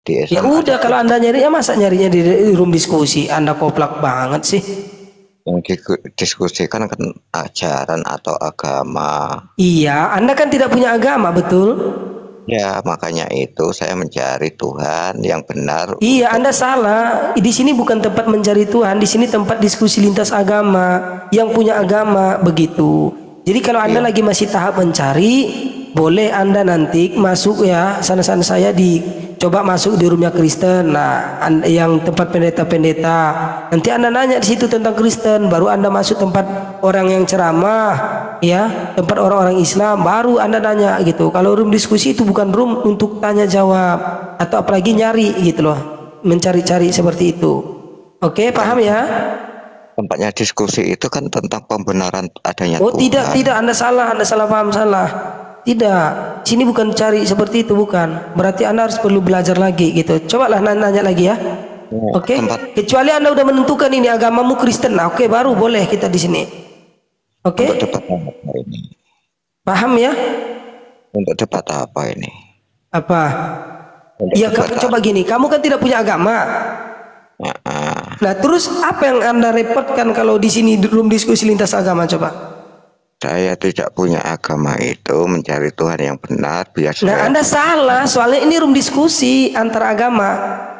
Di Ya Islam ada udah, kalau Anda nyarinya masa nyarinya di room diskusi? Anda koplak banget sih. yang didiskusikan kan ajaran atau agama. Iya, Anda kan tidak punya agama, betul? Ya, makanya itu saya mencari Tuhan yang benar Iya, untuk Anda salah. Di sini bukan tempat mencari Tuhan, di sini tempat diskusi lintas agama, yang punya agama begitu. Jadi kalau Anda ya, lagi masih tahap mencari, boleh Anda nanti masuk ya, sana-sana saya coba masuk di roomnya Kristen. Nah, yang tempat pendeta-pendeta. Nanti Anda nanya di situ tentang Kristen, baru Anda masuk tempat orang yang ceramah, ya, tempat orang-orang Islam, baru Anda nanya gitu. Kalau room diskusi itu bukan room untuk tanya jawab atau apalagi nyari gitu loh, mencari-cari seperti itu. Oke, paham ya? tempatnya diskusi itu kan tentang pembenaran adanya Oh tidak, Tuhan. Anda salah paham, salah. Tidak, sini bukan cari seperti itu, bukan. Berarti Anda harus perlu belajar lagi gitu. Cobalah nanya lagi ya. Ya, Oke, tempat kecuali Anda udah menentukan ini agamamu Kristen, nah, oke, baru boleh kita di sini. Oke, untuk debat apa ini? paham ya? Untuk debat apa ini? Apa? Untuk Ya debat kamu apa? coba gini, kamu kan tidak punya agama. Ya, Nah, terus apa yang Anda repotkan kalau di sini room diskusi lintas agama, coba? saya tidak punya agama itu mencari Tuhan yang benar biar Nah, saya Anda salah, soalnya ini room diskusi antar agama.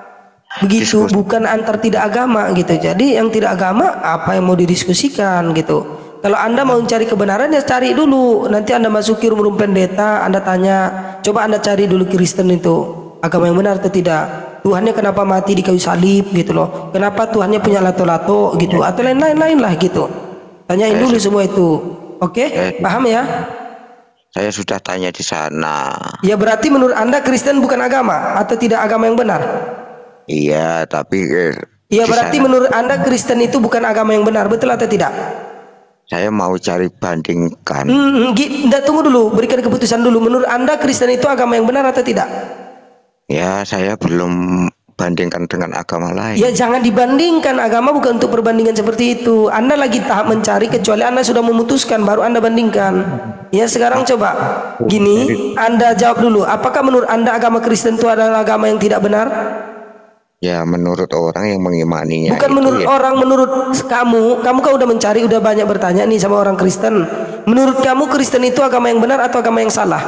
Begitu, diskusi. bukan antar tidak agama gitu. Jadi yang tidak agama apa yang mau didiskusikan gitu. Kalau Anda mau cari kebenaran ya cari dulu. Nanti Anda masuki room pendeta, Anda tanya, coba Anda cari dulu Kristen itu agama yang benar atau tidak. Tuhannya kenapa mati di kayu salib gitu loh. Kenapa Tuhannya punya lato-lato gitu atau lain-lain lah gitu. Tanyain Saya dulu sudah, semua itu. Oke, saya, paham ya? saya sudah tanya di sana. Ya berarti menurut Anda Kristen bukan agama atau tidak agama yang benar? Iya, tapi Ya di berarti sana menurut Anda Kristen itu bukan agama yang benar, betul atau tidak? saya mau cari bandingkan. Nggak, tunggu dulu, berikan keputusan dulu. Menurut Anda Kristen itu agama yang benar atau tidak? Ya, saya belum bandingkan dengan agama Ya lain. jangan dibandingkan, agama bukan untuk perbandingan seperti itu. Anda lagi tahap mencari kecuali Anda sudah memutuskan baru Anda bandingkan. Ya sekarang coba Dari gini, Anda jawab dulu. Apakah menurut Anda agama Kristen itu adalah agama yang tidak benar? ya menurut orang yang mengimaninya Bukan itu menurut ya orang, menurut kamu. Kamu kan udah mencari, udah banyak bertanya nih sama orang Kristen. Menurut kamu Kristen itu agama yang benar atau agama yang salah?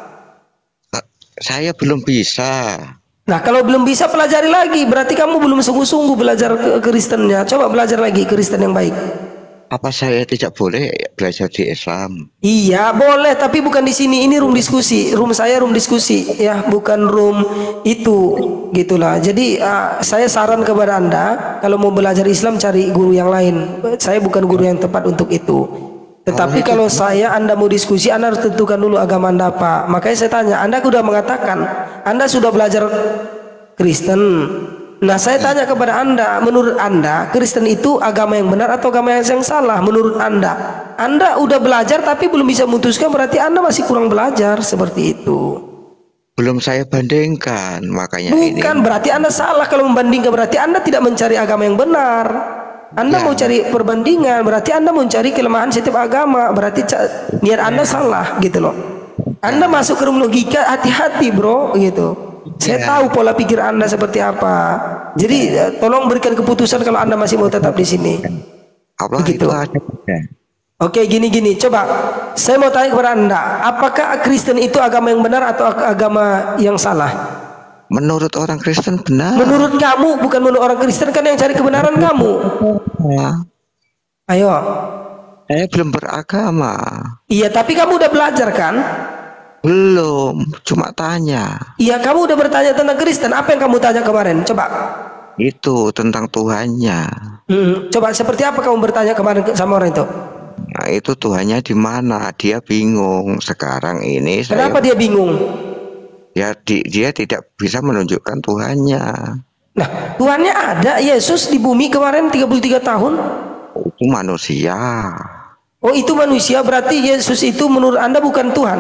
saya belum bisa. Nah, kalau belum bisa pelajari lagi, berarti kamu belum sungguh-sungguh belajar Kristennya. Coba belajar lagi Kristen yang baik. Apa saya tidak boleh belajar di Islam? Iya, boleh, tapi bukan di sini. Ini room diskusi. Room saya room diskusi, ya, bukan room itu, gitulah. Jadi saya saran kepada Anda, kalau mau belajar Islam cari guru yang lain. Saya bukan guru yang tepat untuk itu. Allah Tetapi itu kalau Anda mau diskusi, Anda harus tentukan dulu agama Anda apa. Makanya saya tanya, Anda sudah mengatakan Anda sudah belajar Kristen. Nah, saya tanya kepada Anda, menurut Anda Kristen itu agama yang benar atau agama yang salah? Menurut Anda, Anda udah belajar tapi belum bisa memutuskan, berarti Anda masih kurang belajar seperti itu. belum saya bandingkan, makanya ini. Bukan, berarti Anda salah kalau membandingkan, berarti Anda tidak mencari agama yang benar. Anda Ya, mau cari perbandingan, berarti Anda mau cari kelemahan setiap agama, berarti niat Anda salah gitu loh. Anda masuk ke ruang logika, hati-hati bro gitu. Saya ya, tahu pola pikir Anda seperti apa. Jadi tolong berikan keputusan kalau Anda masih mau tetap di sini. Allah Begitu. itu ada. Oke, gini-gini. Coba saya mau tanya kepada Anda, apakah Kristen itu agama yang benar atau agama yang salah? Menurut orang Kristen benar. Menurut kamu, bukan menurut orang Kristen, kan yang cari kebenaran kamu. Ya, Ayo. saya belum beragama. Iya, tapi kamu udah belajar kan? Belum, cuma tanya. Iya, kamu udah bertanya tentang Kristen. Apa yang kamu tanya kemarin? Coba. Itu tentang Tuhannya. Coba seperti apa kamu bertanya kemarin sama orang itu? Nah, itu Tuhannya di mana? Dia bingung. Sekarang ini Kenapa dia bingung? dia tidak bisa menunjukkan Tuhannya. Nah, Tuhannya ada. Yesus di bumi kemarin 33 tahun. Itu manusia. Oh, itu manusia. Berarti Yesus itu menurut Anda bukan Tuhan.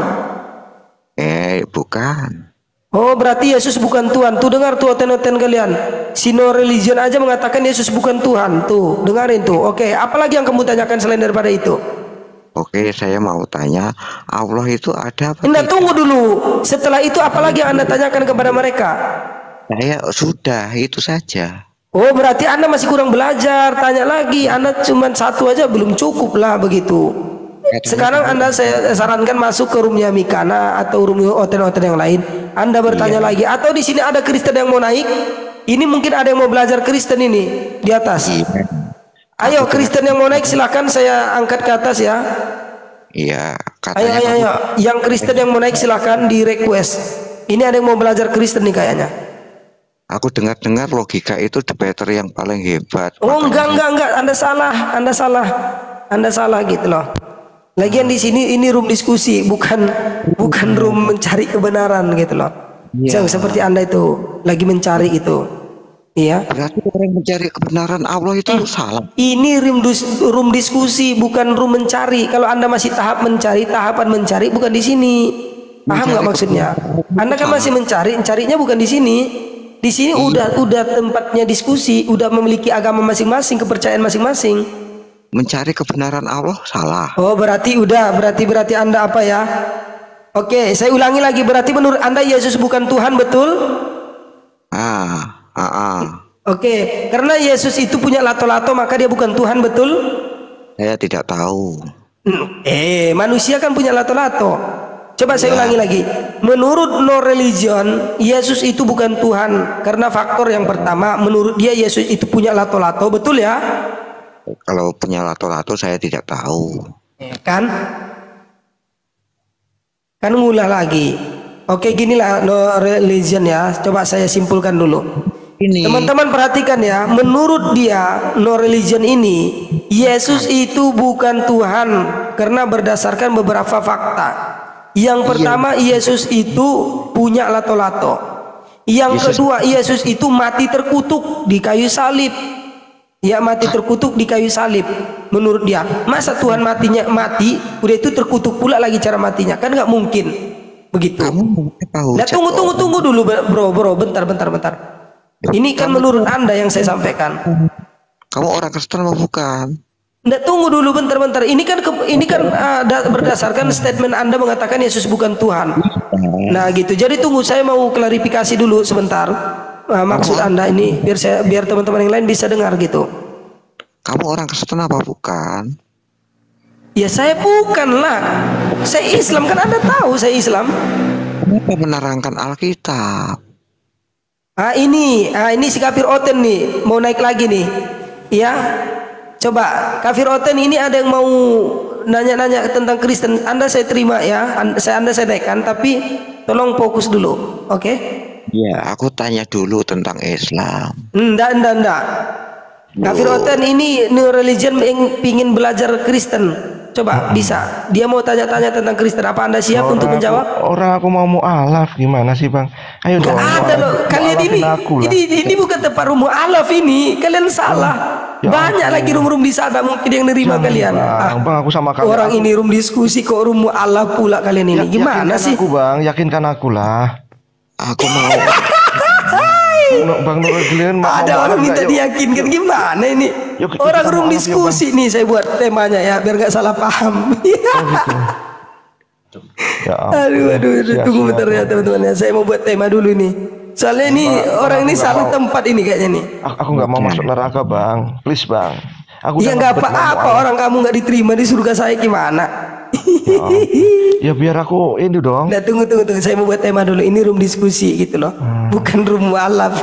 Bukan. Oh, berarti Yesus bukan Tuhan. Tuh dengar tuh oten-oten kalian. Sino religion aja mengatakan Yesus bukan Tuhan. Tuh, dengarin tuh. Oke, apalagi yang kamu tanyakan selain daripada itu? Oke, saya mau tanya, Allah itu ada apa Anda tidak? tunggu dulu. Setelah itu apalagi yang Anda tanyakan kepada mereka? Saya sudah itu saja. Oh, berarti Anda masih kurang belajar. Tanya lagi, Anda cuma satu aja belum cukup lah begitu. Sekarang Anda saya sarankan masuk ke roomnya Mikana atau room hotel-hotel yang lain. Anda bertanya lagi, atau di sini ada Kristen yang mau naik? Ini mungkin ada yang mau belajar Kristen ini di atas. Ayo Kristen yang mau naik silakan, saya angkat ke atas ya. Iya, Ayo, katanya ayo, ayo. Yang Kristen yang mau naik silakan di request. Ini ada yang mau belajar Kristen nih kayaknya. aku dengar-dengar logika itu debater yang paling hebat. Oh, enggak. Anda salah. Anda salah gitu loh. Lagian di sini ini room diskusi, bukan room mencari kebenaran gitu loh. Seperti Anda itu lagi mencari itu. Iya. Berarti orang mencari kebenaran Allah itu salah. Ini room diskusi, bukan room mencari. Kalau Anda masih tahapan mencari bukan di sini. Paham nggak maksudnya? Anda kan masih mencari, carinya bukan di sini. Di sini udah tempatnya diskusi, udah memiliki agama masing-masing, kepercayaan masing-masing. Mencari kebenaran Allah salah. Oh, berarti Anda apa ya? Oke, saya ulangi lagi, berarti menurut Anda Yesus bukan Tuhan, betul? Oke, karena Yesus itu punya lato-lato maka dia bukan Tuhan, betul? Saya tidak tahu. Manusia kan punya lato-lato. Coba saya ulangi lagi. Menurut no religion, Yesus itu bukan Tuhan karena faktor yang pertama, menurut dia Yesus itu punya lato-lato, betul ya? Kalau punya lato-lato saya tidak tahu. Kan ngulah lagi. Oke, ginilah no religion ya. Coba saya simpulkan dulu. Teman-teman perhatikan ya. Menurut dia no religion ini, Yesus itu bukan Tuhan karena berdasarkan beberapa fakta. Yang pertama, Yesus itu punya lato-lato. Yang kedua, Yesus itu mati terkutuk di kayu salib. Ya, mati terkutuk di kayu salib. Menurut dia, masa Tuhan mati udah itu terkutuk pula lagi cara matinya? Kan nggak mungkin begitu. Nah, tunggu dulu bro, bentar. Ini kan menurut Anda yang saya sampaikan. Kamu orang Kristen atau bukan? Nggak, tunggu dulu bentar. Ini kan berdasarkan statement Anda mengatakan Yesus bukan Tuhan. Nah gitu. Jadi tunggu, saya mau klarifikasi dulu sebentar. Maksud Anda ini biar teman-teman yang lain bisa dengar gitu. Kamu orang Kristen apa bukan? Ya saya bukan lah. Saya Islam, kan Anda tahu saya Islam. Kenapa menerangkan Alkitab? Ini si kafir Oten nih mau naik lagi nih. Ya. Coba kafir Oten ini ada yang mau nanya-nanya tentang Kristen. Anda saya terima ya. Anda saya naikkan, tapi tolong fokus dulu. Oke? Ya, aku tanya dulu tentang Islam. Enggak. Kafir Oten ini new religion yang pingin belajar Kristen. Coba bisa. Dia mau tanya-tanya tentang Kristen. Apa Anda siap untuk menjawab? Aku mau mu'alaf, gimana sih Bang? Ayo dong. Ada loh. Kalian ini bukan tempat room mu'alaf ini. Kalian salah. Banyak lagi room di sana mungkin yang nerima kalian. Bang, aku sama kamu. Orang ini room diskusi kok room mu'alaf pula kalian ini. Gimana sih? Aku Bang, yakinkan aku lah. Aku mau. Bang Nur Glenn ada orang minta diyakinkan, gimana ini? Orang room diskusi nih, saya buat temanya ya biar nggak salah paham. Aduh, tunggu bentar ya teman-teman ya. Saya mau buat tema dulu nih. Soalnya ini orang ini salah tempat ini kayaknya nih. Aku nggak mau masuk neraka Bang, please Bang. Ya nggak apa-apa, orang kamu nggak diterima di surga saya gimana? Ya biar aku ini dong. Nah, tunggu, saya mau buat tema dulu. Ini room diskusi gitu loh, bukan room mualaf.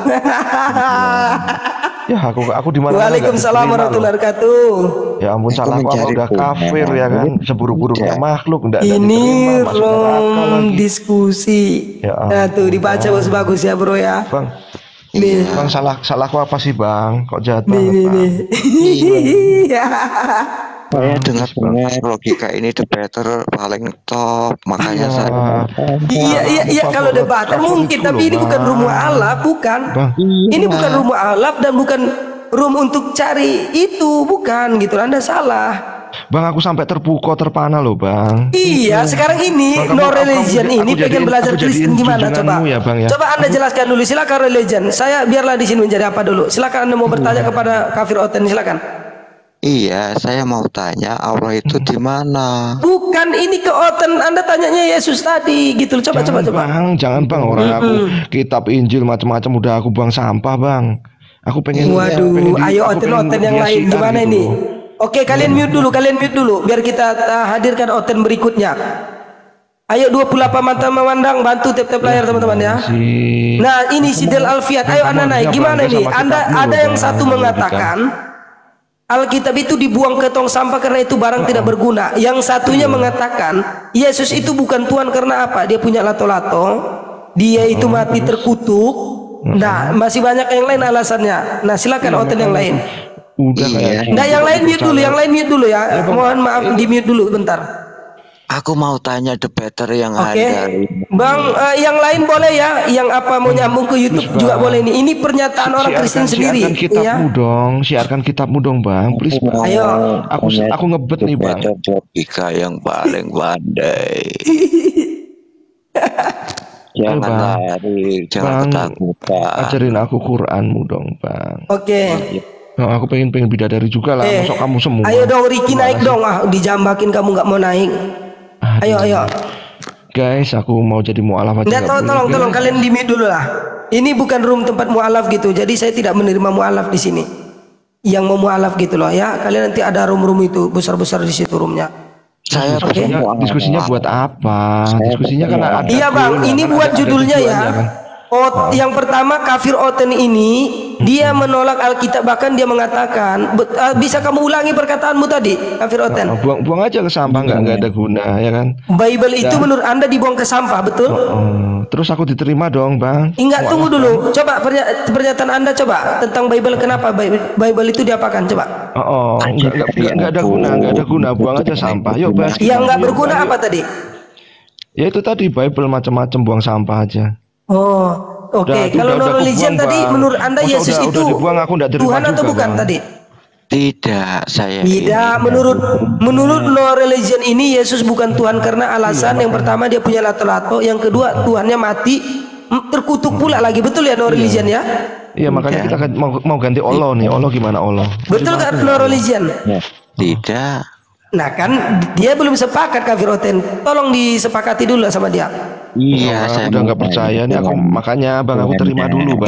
Ya aku di mana? Waalaikumsalam warahmatullahi wabarakatuh. Ya ampun, salah aku udah kafir ya kan, seburu-burunya makhluk. Ini room diskusi. Nah tuh dibaca bagus ya bro ya. Bang, Bang salahku apa sih Bang? Kok jahat banget? Saya dengar logika ini debater paling top, makanya saya. Iya kalau debater mungkin, tapi ini bukan room mu'alaf, bukan. Ini bukan room mu'alaf dan bukan room untuk cari itu, bukan gitu. Anda salah. Bang, aku sampai terpana loh Bang. Iya, sekarang ini no religion ini pengen belajar Kristen gimana coba? Ya, Bang, ya. Coba Anda jelaskan dulu, silakan religion. Saya biarlah di sini menjadi apa dulu. Silakan Anda mau bertanya kepada kafir Oten, silakan. Iya, saya mau tanya Allah itu di mana? Bukan, ini ke Oten. Anda tanyanya Yesus tadi gitu loh. Coba. Jangan bang, orang aku kitab Injil macam-macam udah aku buang sampah bang. Aku pengen. Waduh, ayo Oten yang lain gimana gitu ini? Oke, kalian mute dulu, biar kita hadirkan Oten berikutnya. Ayo 28 mata memandang, bantu tap layar teman-teman ya. Nah, ini Sidel Alfiat. Ayo Anda naik. Gimana nih? Ada yang satu mengatakan Alkitab itu dibuang ke tong sampah karena itu barang tidak berguna. Yang satunya mengatakan Yesus itu bukan Tuhan karena apa? Dia punya lato-lato. Dia itu mati terkutuk. Nah, masih banyak yang lain alasannya. Nah, silakan Oten yang lain. Udah Nah, yang lain mute dulu ya. Mohon maaf, di mute dulu bentar. Aku mau tanya debater yang ada. Bang, yang lain boleh ya. Yang apa mau nyambung ke YouTube juga boleh nih. Ini pernyataan orang Kristen sendiri. Siarkan kitabmu dong, siarkan kitabmu dong bang, please bang. Ayo. Aku ngebet nih bang. Logika yang paling pandai. Jangan lari, jangan ketakutan. Ajarin aku Quranmu dong bang. Oke. Nah, aku pengen bidadari juga lah. Masuk kamu semua. Ayo dong Ricky naik dong. Dijambakin kamu nggak mau naik. Ayo. Guys, aku mau jadi mu'alaf aja. Tolong kalian di mute dulu lah. Ini bukan room tempat mu'alaf gitu. Jadi saya tidak menerima mu'alaf di sini. Yang mau mu'alaf gitu loh ya. Kalian nanti ada room itu besar-besar di situ roomnya. Saya diskusinya buat apa? Diskusinya kan ada. Iya bang, ini buat judulnya ya. Yang pertama kafir Oten ini dia menolak Alkitab, bahkan dia mengatakan bisa kamu ulangi perkataanmu tadi kafir Oten? Buang aja ke sampah, nggak ada guna ya kan? Bible itu menurut Anda dibuang ke sampah, betul? Terus aku diterima dong bang? Enggak, tunggu dulu. Coba pernyataan Anda coba tentang Bible, kenapa Bible itu diapakan? Coba. Nggak ada guna, buang aja sampah. Yuk bahas. Yang nggak berguna apa tadi? Ya itu tadi Bible macam-macam, buang sampah aja. Oh, oke. Kalau no religion tadi menurut Anda Yesus itu Tuhan atau bukan tadi? Tidak, saya tidak. Menurut no religion ini Yesus bukan Tuhan karena alasan yang pertama dia punya lato-lato, yang kedua Tuhannya mati terkutuk pula lagi, betul ya no religion ya? Iya, makanya kita mau ganti Allah nih. Allah gimana Allah? Betul kan no religion? Tidak. Nah kan dia belum sepakat kafir Oten. Tolong disepakati dulu sama dia. Iya, saya udah nggak percaya nih aku, makanya bang aku terima dulu bang.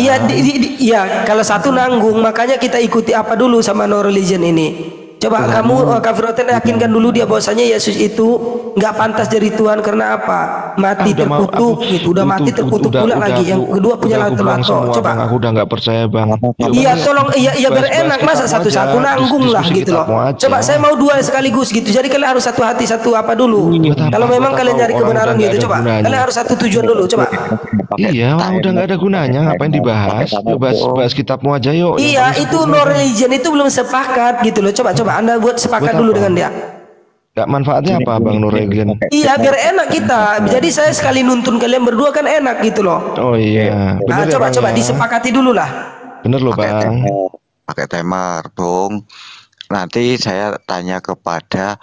Iya, kalau satu nanggung, makanya kita ikuti apa dulu sama no religion ini. Coba kamu kafir Oten yakinkan dulu dia bahwasanya Yesus itu nggak pantas jadi Tuhan karena apa? Mati terkutuk gitu, udah mati terkutuk pula lagi. Yang kedua punya lato-lato. Coba. Bang, aku udah nggak percaya bang. Iya, tolong iya biar enak, masa satu-satu nanggung lah gitu loh. Coba saya mau dua sekaligus gitu. Jadi kalian harus satu hati satu apa dulu. Kalau memang kalian nyari kebenaran gitu, coba. Kalian harus satu tujuan dulu, coba. Iya, udah nggak ada gunanya, ngapain dibahas? Yuk bahas kitabmu aja yuk. Iya, itu no religion itu belum sepakat gitu loh. Coba Anda buat sepakat dulu dengan dia. Gak manfaatnya apa bang no religion? Iya, biar enak kita. Jadi saya sekali nuntun kalian berdua kan enak gitu loh. Oh iya. Nah, coba disepakati dulu lah. Bener loh bang. Pakai timer, Bung. Nanti saya tanya kepada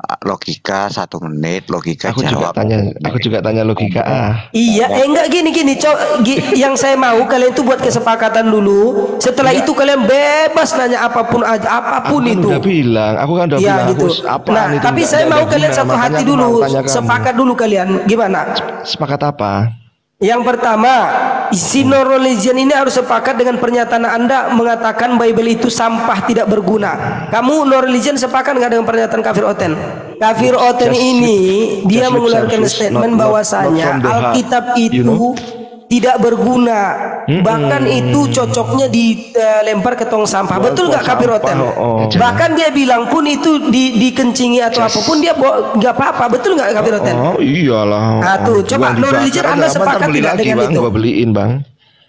logika 1 menit, logika jawab. Aku juga tanya logika. Iya, enggak gini. Yang saya mau kalian itu buat kesepakatan dulu. Setelah itu kalian bebas nanya apapun itu. Udah bilang, aku kan udah bilang. Gitu. Nah, tapi saya mau kalian satu hati dulu, sepakat dulu kalian. Gimana? Sepakat apa? Yang pertama, isi no religion ini harus sepakat dengan pernyataan Anda mengatakan Bible itu sampah tidak berguna. Kamu no religion sepakat nggak dengan pernyataan kafir Oten? Kafir Oten ini dia mengeluarkan statement bahwasanya Alkitab itu tidak berguna, bahkan itu cocoknya dilempar ke tong sampah. Betul nggak kafir Oten? Bahkan dia bilang pun itu dikencingi atau apapun dia nggak apa-apa. Betul nggak kafir Oten? Oh iyalah. Nah tuh, coba no religion Anda sepakat tidak dengan itu? Gua beliin bang.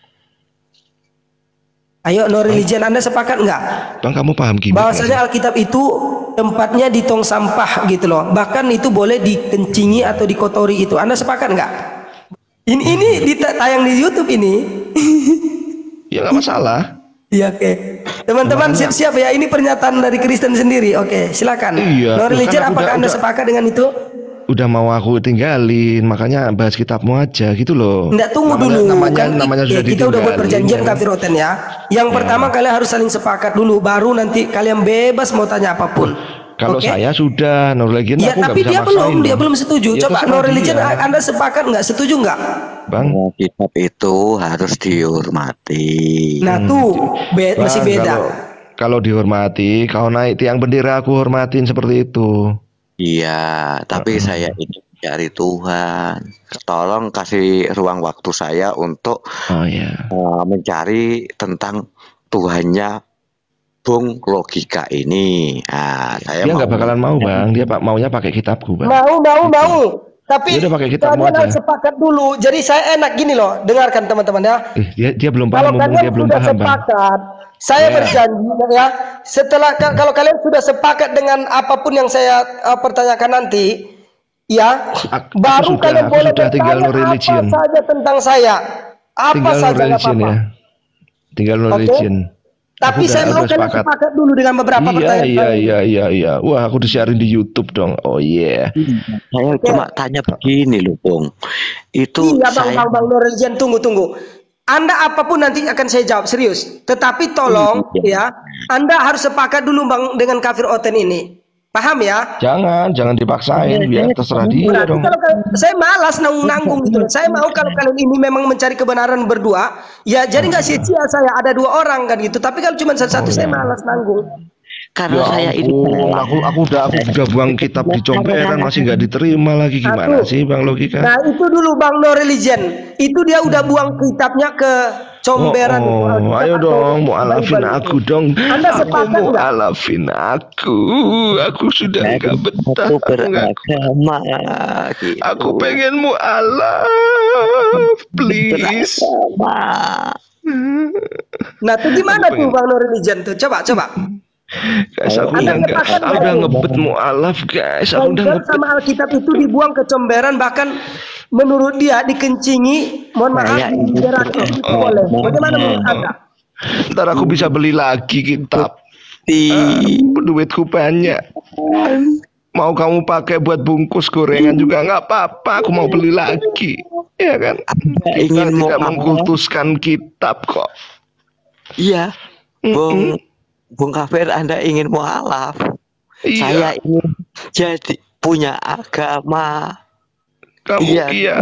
Ayo no religion Anda sepakat nggak? Bang, kamu paham gimana? Bahwasanya Alkitab itu tempatnya di tong sampah gitu loh. Bahkan itu boleh dikencingi atau dikotori itu. Anda sepakat nggak? Ini tayang di YouTube ini. Ya nggak masalah. Iya, oke. Teman-teman siap-siap ya. Ini pernyataan dari Kristen sendiri. Oke, silakan. Iya, no religion apakah Anda sepakat dengan itu? udah mau aku tinggalin, makanya bahas kitabmu aja gitu loh. Nggak, tunggu dulu. Namanya sudah kita udah buat ditinggalin, perjanjian kan? Kafir Oten ya. Yang pertama kalian harus saling sepakat dulu, baru nanti kalian bebas mau tanya apapun. Kalau Oke? saya sudah, no religion Ya, aku nggak tapi bisa dia belum setuju. Ya, Coba terserah no religion, dia. Anda sepakat nggak? Setuju nggak? Bang. Kitab itu harus dihormati. Nah tuh masih Bang, beda. kalau dihormati, kau naik tiang bendera aku hormatin seperti itu. Iya, tapi saya ini mencari Tuhan. Tolong kasih ruang waktu saya untuk Oh ya. mencari tentang Tuhannya Bung Logika ini. Nah, saya Dia nggak bakalan mau bang, dia maunya pakai kitabku bang. Mau. Tapi Dia udah pakai kitabmu kalian aja. harus sepakat dulu. Jadi saya enak gini loh, dengarkan teman-teman ya. Dia belum Kalau paham, mumpung kalian dia belum sudah paham bang. sepakat, saya berjanji ya. Setelah kalau kalian sudah sepakat dengan apapun yang saya pertanyakan nanti, ya, baru kalian boleh tinggal no bertanya religion. apa saja tentang saya, apa Tinggal no saja nggak religion apa-apa. ya. Tinggal no Oke. religion. Tapi saya mau kalian sepakat dulu dengan beberapa pertanyaan. Iya. Wah, aku disiarin di YouTube dong. Oh yeah. Saya cuma tanya begini loh, Bung. Itu Iya saya bang no religion, tunggu. Anda apapun nanti akan saya jawab serius. Tetapi tolong ya, Anda harus sepakat dulu bang dengan Kafir Oten ini. Paham ya? Jangan dipaksain, biar terserah dia Berarti dong. kalau saya malas nanggung gitu. Saya mau kalau kalian ini memang mencari kebenaran berdua, ya jadi nggak sia-sia saya ada 2 orang kan gitu. Tapi kalau cuma satu saya malas nanggung. karena saya ini Aku udah buang kitab di comberan masih nggak diterima lagi, gimana sih bang Logika? Nah itu dulu bang no religion. Itu dia udah buang kitabnya ke comberan. Ayo dong, mu'alafin aku dong. Anda Aku sepakat nggak? mu'alafin aku sudah nggak betah. satu beragama. Aku pengen mu'alaf, please. Nah itu gimana tuh bang no religion tuh? Coba. Guys, aku Anda udah sepakat nggak? ngebet mu'alaf guys. Aku udah Bible ngebet. sama Alkitab itu dibuang ke comberan, bahkan menurut dia dikencingi, mohon maaf, Saya ini diberakin itu boleh. Bagaimana menurut Anda? Ntar aku bisa beli lagi kitab. Duitku banyak. Mau kamu pakai buat bungkus gorengan juga nggak apa-apa. Aku mau beli lagi, ya kan? Kita ingin tidak mengkultuskan kitab kok. Iya, Bung Kafir, Anda ingin mualaf. Iya. Saya ingin jadi punya agama. Kamu iya.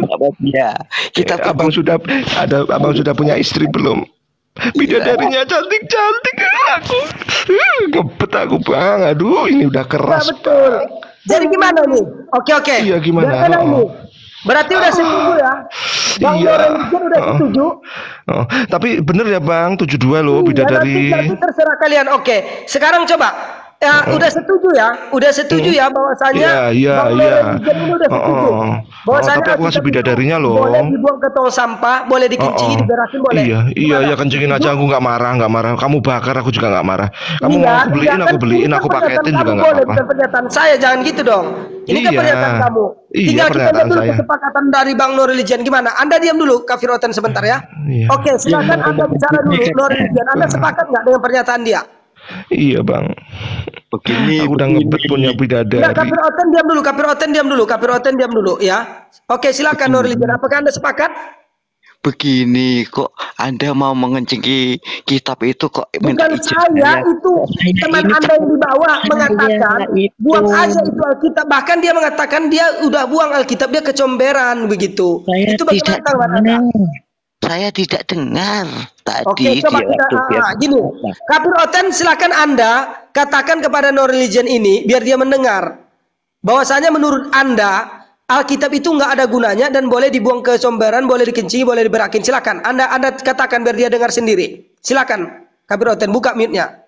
Kita Abang sudah punya istri belum? Bidadarinya cantik-cantik. Aku ngebet aku bang. Aduh, ini udah keras. Betul. Jadi gimana nih? Oke. Iya, gimana? Gimana ini? Berarti udah setuju ya? Bang Iya. Lorenzen udah setuju? Oh, tapi bener ya bang, 72 loh bidadari. Nanti terserah kalian. Oke. Sekarang coba. Ya, udah setuju ya bahwasanya Bang Lorenzen ini udah setuju. Bahwasanya tapi aku kasih bidadarinya loh. boleh dibuang ke tong sampah, boleh dikencingi, diberakin boleh. Iya, kencingin aja, aku nggak marah. Kamu bakar, aku juga nggak marah. Kamu mau aku beliin, aku paketin juga nggak apa-apa. Bukan pernyataan saya, jangan gitu dong. Ini kan pernyataan kamu. Tinggal kita lihat dulu kesepakatan dari Bang No Religion gimana. Anda diam dulu, Kafir Oten sebentar ya. Oke, silakan Anda bicara dulu, No Religion. Anda sepakat nggak dengan pernyataan dia? Iya bang. Begini, aku udah ngebet punya bidadari. Nah, Kafir Oten diam dulu ya. Oke, silakan No Religion. Apakah Anda sepakat? Begini, kok Anda mau mengencingi kitab itu kok minta Bukan izin saya, itu teman Anda yang di bawah mengatakan buang aja itu Alkitab. Bahkan dia mengatakan dia udah buang Alkitab, dia kecomberan begitu. Itu bagaimana tanggapan Anda? Saya tidak dengar tadi. Oke, coba kita gini. Kafir Oten, silakan Anda katakan kepada No Religion ini biar dia mendengar bahwasanya menurut Anda Alkitab itu nggak ada gunanya dan boleh dibuang ke comberan, boleh dikencingi, boleh diberakin. Silakan Anda katakan biar dia dengar sendiri. Silakan Kafir Oten, buka mute-nya.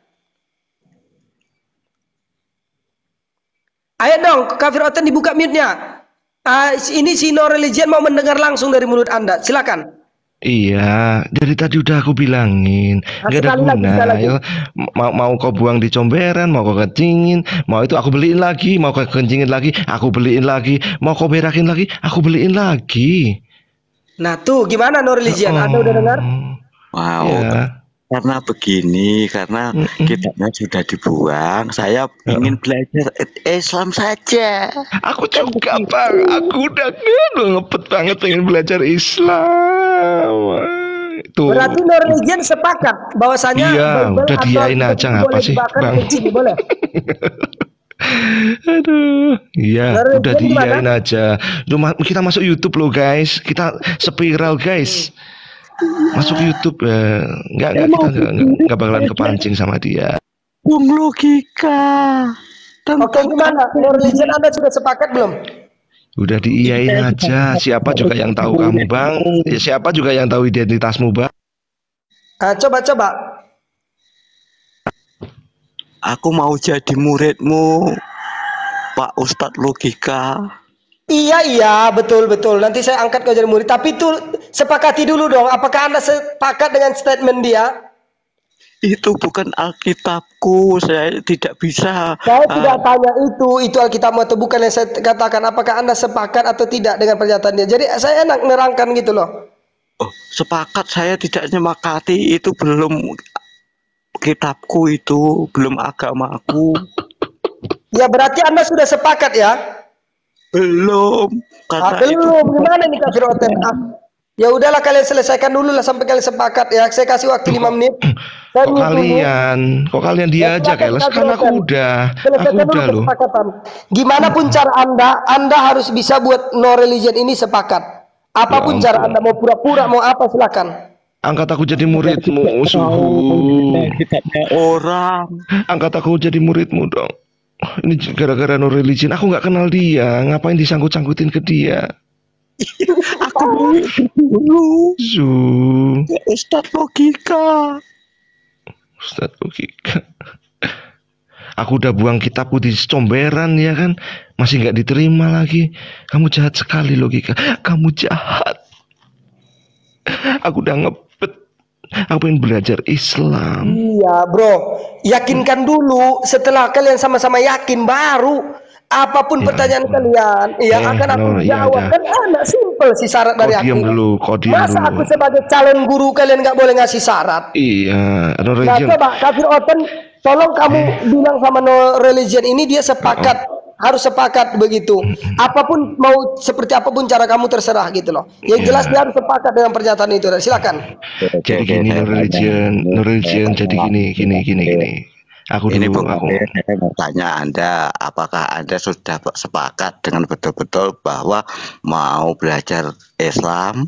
Ayo dong Kafir Oten, dibuka mute-nya. Ini si No Religion mau mendengar langsung dari mulut Anda. Silakan. Iya, dari tadi udah aku bilangin, nggak ada guna. Ya. Mau kau buang di comberan, mau kau kencingin, mau itu aku beliin lagi, mau kau kencingin lagi, aku beliin lagi, mau kau berakin lagi, aku beliin lagi. Nah tuh gimana No Religion? Anda udah dengar? Wow. Ya. karena begini, karena kitabnya sudah dibuang, saya ingin belajar Islam saja. Aku juga bang, aku udah ngepet banget pengen belajar Islam. Tuh. Berarti Norwegian sepakat bahwasanya Iya, Bible udah atau diain Alkitab aja itu ngapa boleh sih, dibakar, Bang? dikencing, boleh. Aduh, iya, Norwegian udah gimana? diiyain aja. Kita masuk YouTube loh guys, kita spiral guys. Masuk YouTube ya, kita nggak bakalan kepancing sama dia. Logika. Oke, gimana? Norwegian Anda sudah sepakat belum? Udah diiyain aja. Siapa juga yang tahu kamu bang? Ya, siapa juga yang tahu identitasmu bang? Coba. Aku mau jadi muridmu, Pak Ustadz Logika. Iya, betul. Nanti saya angkat kau jadi murid. Tapi itu sepakati dulu dong. Apakah Anda sepakat dengan statement dia? Itu bukan Alkitabku, saya tidak bisa. Saya tidak tanya itu Alkitab atau bukan yang saya katakan. Apakah Anda sepakat atau tidak dengan pernyataan dia? Jadi saya enak nerangkan gitu loh. Oh, sepakat, saya tidak nyemakati, itu belum kitabku, itu belum agamaku. Ya berarti Anda sudah sepakat ya? Belum. Belum. Gimana nih Kak Firoten? Ya udahlah, kalian selesaikan dulu lah sampai kalian sepakat ya. Saya kasih waktu 5 menit. Kok kalian dia aja keles? Kan aku udah loh. Gimana pun cara Anda harus bisa buat no religion ini sepakat. Apapun cara Anda, mau pura-pura mau apa silakan. Angkat aku jadi muridmu, suhu. Angkat aku jadi muridmu dong. Ini gara-gara no religion. Aku nggak kenal dia. Ngapain disangkut-sangkutin ke dia? Aku dulu. Ustadz Logika. Aku udah buang kitabku di comberan ya kan. Masih nggak diterima lagi. Kamu jahat sekali Logika. Kamu jahat. Aku udah ngebet. Aku pengen belajar Islam. Iya bro, yakinkan dulu. Setelah kalian sama-sama yakin, baru apapun pertanyaan kalian, akan aku jawab. Kan enak, simple sih syarat dari aku. Masa aku sebagai calon guru kalian nggak boleh ngasih syarat? Iya, no religion. Nah coba Kafir Oten, tolong kamu bilang sama no religion ini dia sepakat. Harus sepakat begitu. Apapun mau seperti apapun cara kamu terserah gitu loh. Yang jelas dia harus sepakat dengan pernyataan itu. Silakan. Jadi gini no religion jadi gini. Aku saya mau tanya Anda, apakah Anda sudah sepakat dengan betul-betul bahwa mau belajar Islam?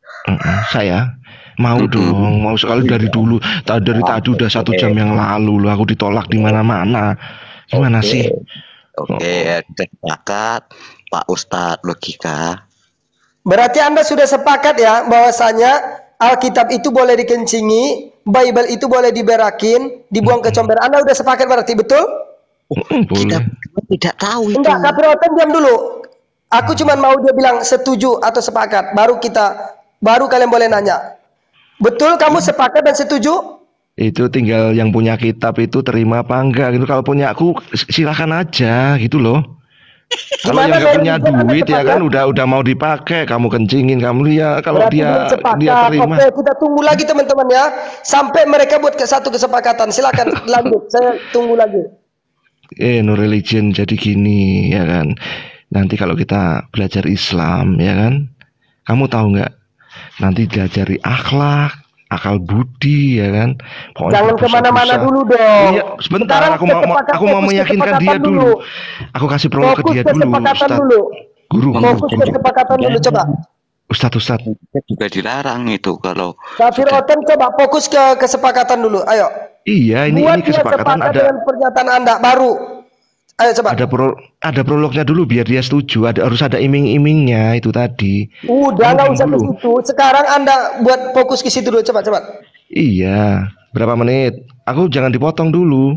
Saya mau dong, mau sekali dari dulu. Dari tadi udah 1 jam yang lalu loh. Aku ditolak di mana-mana. Gimana sih? Oke, sepakat Pak Ustadz Logika. Berarti Anda sudah sepakat ya bahwasanya Alkitab itu boleh dikencingi, Bible itu boleh diberakin, dibuang ke comber. Anda sudah sepakat berarti, betul? Kita tidak tahu itu. Enggak, Kak Roten diam dulu. Aku cuma mau dia bilang setuju atau sepakat, baru kalian boleh nanya. Betul kamu sepakat dan setuju? Itu tinggal yang punya kitab itu terima apa enggak gitu. Kalau punya aku silakan aja gitu loh. Kalau yang nggak punya duit ya kan udah mau dipakai, kamu kencingin, kamu ya kalau dia terima. Oke, kita tunggu lagi teman-teman ya, sampai mereka buat satu kesepakatan. Silakan lanjut, saya tunggu lagi. No religion jadi gini ya kan. Nanti kalau kita belajar Islam ya kan, kamu tahu nggak? Nanti diajari akhlak, akal budi ya kan. Pokoknya jangan kemana-mana dulu dong. Iya, sebentar, aku mau meyakinkan dia dulu. Aku kasih prolog ke dia dulu, Ustaz. Guru. Fokus kesepakatan dulu, coba. Ustaz. Juga dilarang itu kalau. Kafir Oten, coba fokus ke kesepakatan dulu. Ayo. Iya, ini kesepakatan ada. Dengan pernyataan Anda baru. Ayo coba. Ada prolognya dulu biar dia setuju. Harus ada iming-imingnya itu tadi. Udah nggak usah ke situ. Sekarang Anda buat fokus ke situ dulu. Coba. Iya. Berapa menit? Aku jangan dipotong dulu.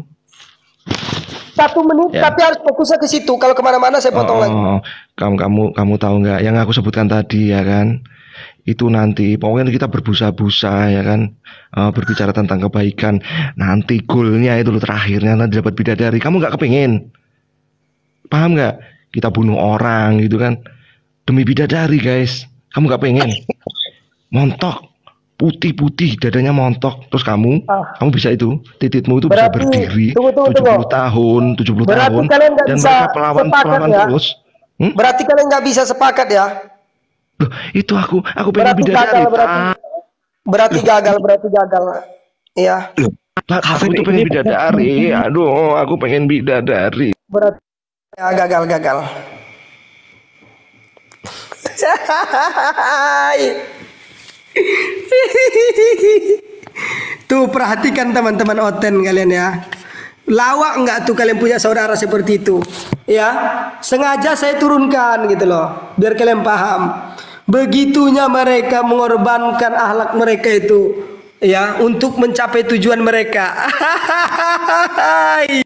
1 menit, ya. Tapi harus fokusnya ke situ. Kalau kemana-mana saya potong lagi. Kamu tahu nggak? Yang aku sebutkan tadi ya kan? Itu nanti pokoknya kita berbusa-busa ya kan, berbicara tentang kebaikan. Nanti goalnya itu loh terakhirnya nanti dapat bidadari. Kamu nggak kepingin? Paham nggak? Kita bunuh orang gitu kan demi bidadari guys. Kamu nggak pengen? Montok putih-putih, dadanya montok, terus kamu bisa itu, titikmu itu bisa Berarti berdiri tunggu. 70 tahun, 70 Berarti tahun, kalian nggak dan bisa mereka pelawan sepakat ya? terus. Berarti kalian nggak bisa sepakat ya? Loh, itu aku pengen Berarti bidadari. gagal, berarti gagal. Iya. Aku tuh pengen bidadari. Aduh, aku pengen bidadari. Berarti ya, gagal. Tuh perhatikan teman-teman Oten kalian ya. Lawak nggak tuh kalian punya saudara seperti itu? Ya, sengaja saya turunkan gitu loh, biar kalian paham. Begitunya mereka mengorbankan akhlak mereka itu, ya, untuk mencapai tujuan mereka.